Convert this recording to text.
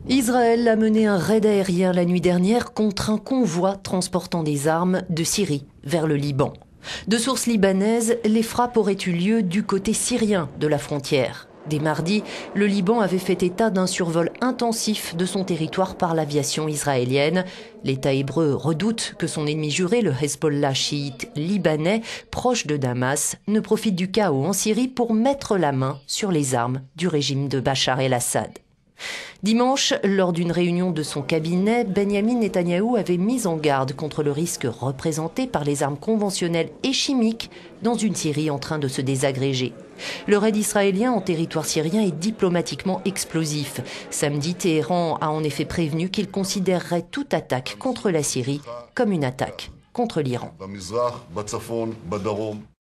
Israël a mené un raid aérien la nuit dernière contre un convoi transportant des armes de Syrie vers le Liban. De sources libanaises, les frappes auraient eu lieu du côté syrien de la frontière. Dès mardi, le Liban avait fait état d'un survol intensif de son territoire par l'aviation israélienne. L'État hébreu redoute que son ennemi juré, le Hezbollah chiite libanais, proche de Damas, ne profite du chaos en Syrie pour mettre la main sur les armes du régime de Bachar el-Assad. Dimanche, lors d'une réunion de son cabinet, Benyamin Netanyahou avait mis en garde contre le risque représenté par les armes conventionnelles et chimiques dans une Syrie en train de se désagréger. Le raid israélien en territoire syrien est diplomatiquement explosif. Samedi, Téhéran a en effet prévenu qu'il considérerait toute attaque contre la Syrie comme une attaque contre l'Iran.